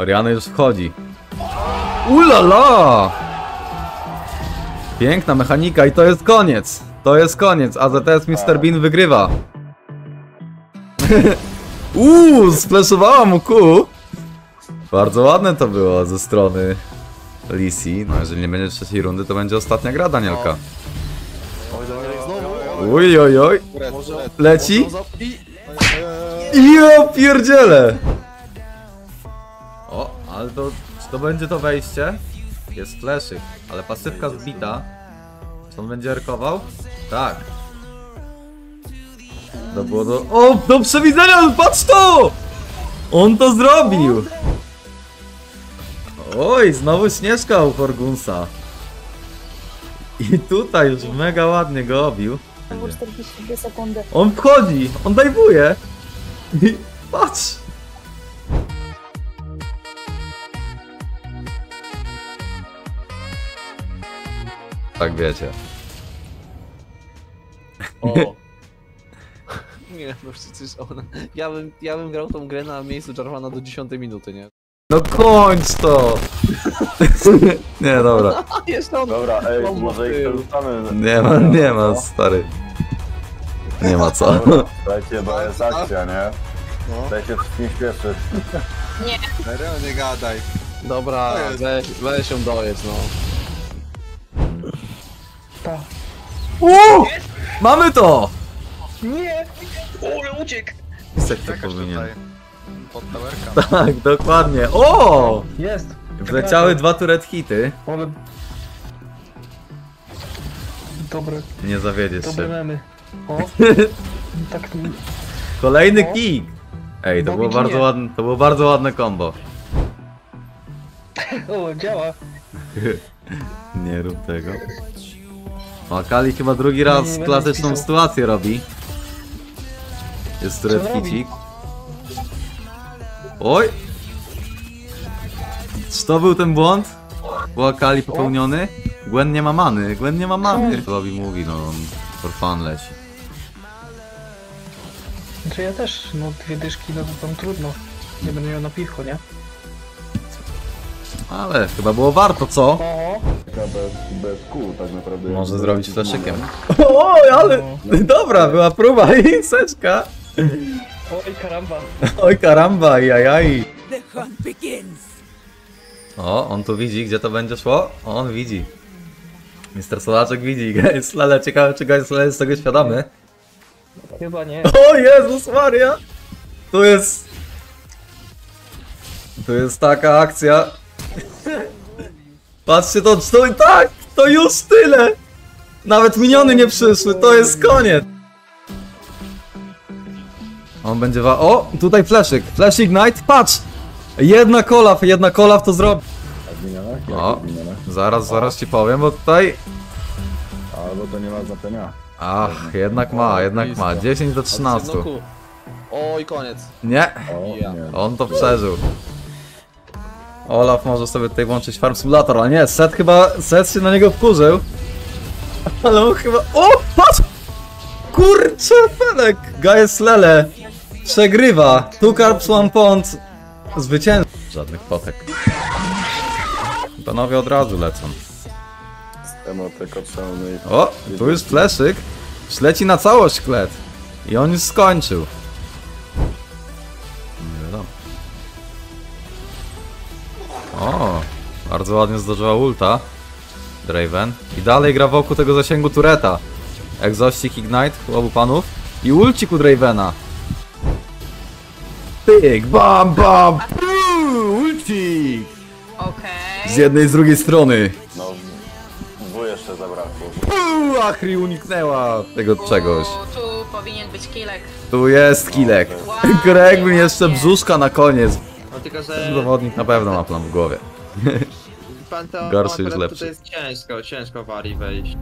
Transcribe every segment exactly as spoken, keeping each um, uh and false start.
Orianna już wchodzi. Ulala! Piękna mechanika i to jest koniec. To jest koniec. A Z T S mister Bean wygrywa. Uuu, splashowała mu ku. Bardzo ładne to było ze strony Lisi. No jeżeli nie będzie trzeciej rundy, to będzie ostatnia gra Danielka. Uj, oj, oj. Leci. I ja pierdzielę. O, ale to, czy to będzie to wejście? Jest fleszyk, ale pasywka zbita. Czy on będzie erkował? Tak. To było do... O, do przewidzenia, patrz to! On to zrobił! Oj, znowu Śnieżka u Forgunsa. I tutaj już mega ładnie go obił. czterdzieści dwie sekundy. On wchodzi, on dajwuje. I patrz! Tak wiecie. O. Nie, no przecież ona... Ja bym, ja bym grał tą grę na miejscu Jarvana do dziesiątej minuty, nie? No kończ to! Nie, dobra. Jest on! Dobra, ej, Bomba może w ich tył. przerzucamy. Nie ma, nie ma, stary. Nie ma co. Dajcie, bo jest akcja, nie? No. Dajcie wszystkim śpieszyć. Serio, nie gadaj. Dobra, weź, weź ją dojedź, no. Uuu! Mamy to! Nie! O, uciekł! Pisek to Czekasz powinien. tutaj. Pod towerka. Tak, dokładnie. O! Jest! Wleciały dwa turret hity. Ale... Dobre, Nie zawiedziesz dobre się. memy. O! Tak... Kolejny O. kick! Ej, to Bo było widzi bardzo nie. ładne, to było bardzo ładne combo. O, działa! Nie rób tego. O, Akali chyba drugi raz Nie, nie klasyczną będę sytuację robi. Jest turret Co robi? hicik. Oj! Czy to był ten błąd? Był Akali popełniony? Gwen nie ma many, Gwen nie ma many. Bobby mówi, no on for fun leci. Znaczy ja też, no dwie dyszki, no to tam trudno. Nie będę miał na piwko, nie? Ale chyba było warto, co? O! Taka bez, bez kół tak naprawdę. Może zrobić fleszykiem. Oj, ale... Dobra, była próba i seczka. Oj, karamba! Oj karamba, jajaj. O, on tu widzi, gdzie to będzie szło? O, on widzi. mister Solaczek widzi. Slele, ciekawe, czy Slele jest z tego świadomy. Chyba nie. O Jezus Maria! Tu jest... Tu jest taka akcja. Patrzcie to, to tak! To już tyle! Nawet miniony nie przyszły, to jest koniec! On będzie wa... O! Tutaj flashyk, flash ignite, patrz! Jedna kolaf, jedna kolaf to zrobi. A zmienione? O, Jak zmienione? zaraz, zaraz ci powiem, bo tutaj... Albo to nie ma znaczenia. Ach, jednak ma, jednak ma. dziesięć do trzynastu. O, i koniec. Nie, O, Ja. nie. on to przeżył. Olaf może sobie tutaj włączyć Farm Simulator, ale nie, Seth chyba, Seth się na niego wkurzył. Ale on chyba... O, patrz! Kurczę, Felek! Gaes Lele przegrywa. Two Carps, One Pond. Zwycięstwo. Żadnych potek. Panowie od razu lecą. Emotek otrzymany. O, tu jest fleszyk. Śleci na całość klet. I on już skończył. Nie wiadomo. O, bardzo ładnie zdążyła ulta Draven. I dalej gra wokół tego zasięgu tureta. Exhaustik Ignite u obu panów. I ulcik u Dravena. Pyk, bam, bam, puu, ulcik! Okej. Z jednej i z drugiej strony. No, dwu jeszcze zabrakło. Puu, Achri uniknęła tego czegoś. Tu, tu powinien być kilek. Tu jest kilek. Wow, Greg mi jeszcze ładnie. brzuszka na koniec. No tylko, że... Ten zawodnik na pewno ma plan w głowie. Panteon, Gorszy już akurat lepszy. To jest ciężko, ciężko wari wejść.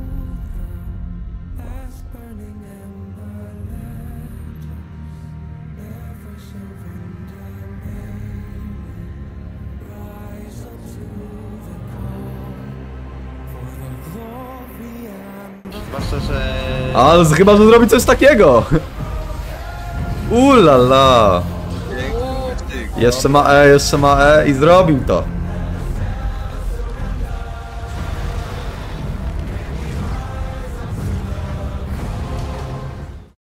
Zwłaszcza, że... Ale chyba, że zrobi coś takiego. Ulala. Jeszcze ma E, jeszcze ma E i zrobił to.